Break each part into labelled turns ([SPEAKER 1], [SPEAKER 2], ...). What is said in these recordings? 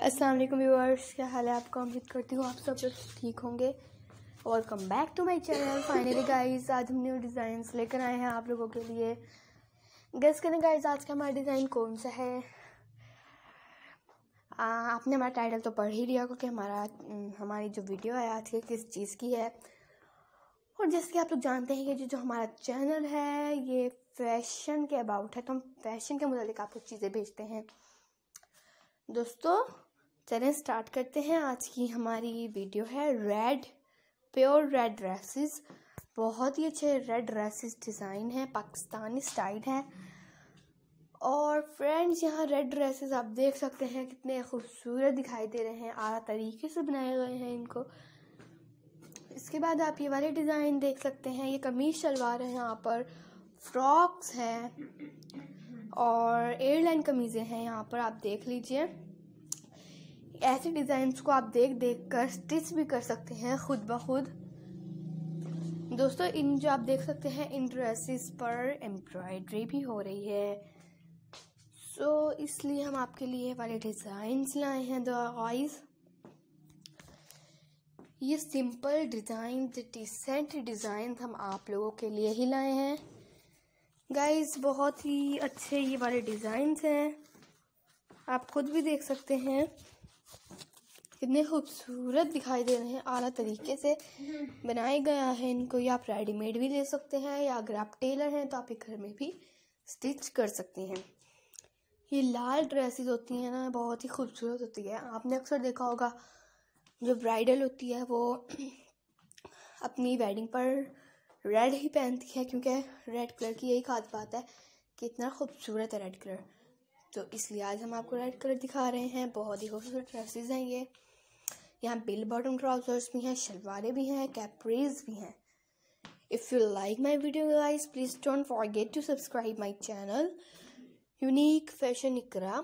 [SPEAKER 1] अस्सलाम वालेकुम व्यूअर्स, क्या हाल है आपका। उम्मीद करती हूँ आप सब लोग ठीक होंगे। Welcome back to my channel. Finally guys, आज हम न्यू डिज़ाइंस लेकर आए हैं आप लोगों के लिए। गेस करें गाइस, आज का हमारा डिज़ाइन कौन सा है। आपने हमारा टाइटल तो पढ़ ही लिया क्योंकि हमारी जो वीडियो है आज की किस चीज़ की है। और जैसे कि आप लोग जानते हैं कि जो हमारा चैनल है ये फैशन के अबाउट है, तो हम फैशन के मुताबिक आपको चीज़ें भेजते हैं। दोस्तों चलें स्टार्ट करते हैं। आज की हमारी वीडियो है प्योर रेड ड्रेसेस। बहुत ही अच्छे रेड ड्रेसेस डिज़ाइन है, पाकिस्तानी स्टाइल है। और फ्रेंड्स, यहाँ रेड ड्रेसेस आप देख सकते हैं कितने खूबसूरत दिखाई दे रहे हैं, आला तरीके से बनाए गए हैं इनको। इसके बाद आप ये वाले डिज़ाइन देख सकते हैं, ये कमीज शलवार है, यहाँ पर फ्रॉक्स हैं और एयरलाइन कमीज़ें हैं। यहाँ पर आप देख लीजिए, ऐसे डिज़ाइंस को आप देख कर स्टिच भी कर सकते हैं खुद ब खुद। दोस्तों इन जो आप देख सकते हैं इन ड्रेसेस पर एम्ब्रॉयडरी भी हो रही है, सो इसलिए हम आपके लिए वाले डिज़ाइंस लाए हैं। गाइस, ये सिंपल डिज़ाइन, डिसेंट डिज़ाइन हम आप लोगों के लिए ही लाए हैं गाइस। बहुत ही अच्छे ये वाले डिज़ाइंस हैं, आप खुद भी देख सकते हैं कितने खूबसूरत दिखाई दे रहे हैं। आला तरीके से बनाया गया है इनको। या आप रेडीमेड भी ले सकते हैं, या अगर आप टेलर हैं तो आप ये घर में भी स्टिच कर सकते हैं। ये लाल ड्रेसेस होती हैं ना, बहुत ही खूबसूरत होती है। आपने अक्सर देखा होगा जो ब्राइडल होती है वो अपनी वेडिंग पर रेड ही पहनती है, क्योंकि रेड कलर की यही खास बात है कि इतना खूबसूरत है रेड कलर। तो इसलिए आज हम आपको रेड कलर दिखा रहे हैं। बहुत ही खूबसूरत ड्रेसेस हैं ये। यहाँ बिल बॉटम ट्राउजर्स भी हैं, शलवारें भी हैं, कैप्रीज भी हैं। If you like my video guys, please don't forget to subscribe my channel unique fashion Iqra.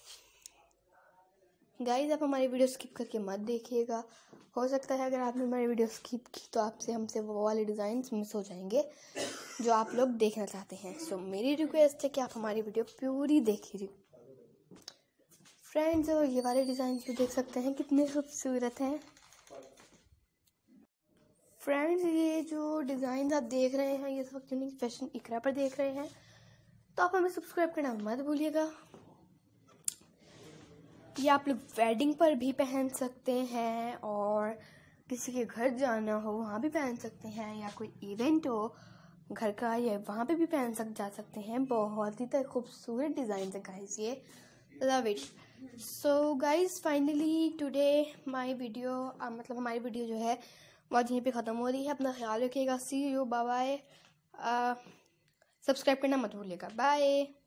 [SPEAKER 1] Guys, आप हमारी वीडियो स्किप करके मत देखिएगा। हो सकता है अगर आपने हमारी वीडियो स्किप की तो हमसे वो वाले डिज़ाइंस मिस हो जाएंगे जो आप लोग देखना चाहते हैं। सो मेरी रिक्वेस्ट है कि आप हमारी वीडियो पूरी देखिए। फ्रेंड्स, ये वाले डिज़ाइन भी देख सकते हैं कितने खूबसूरत हैं। फ्रेंड्स, ये जो डिज़ाइन आप देख रहे हैं ये इस वक्त यूनिक फैशन इकरा पर देख रहे हैं, तो आप हमें सब्सक्राइब करना मत भूलिएगा। ये आप लोग वेडिंग पर भी पहन सकते हैं, और किसी के घर जाना हो वहाँ भी पहन सकते हैं, या कोई इवेंट हो घर का या वहाँ पे भी जा सकते हैं। बहुत ही खूबसूरत डिज़ाइन है गाइस, ये love it. So guys, finally today my video हमारी वीडियो जो है वो आज यहीं पे ख़त्म हो रही है। अपना ख्याल रखिएगा। See you, bye bye. Subscribe करना मत भूलिएगा। बाय।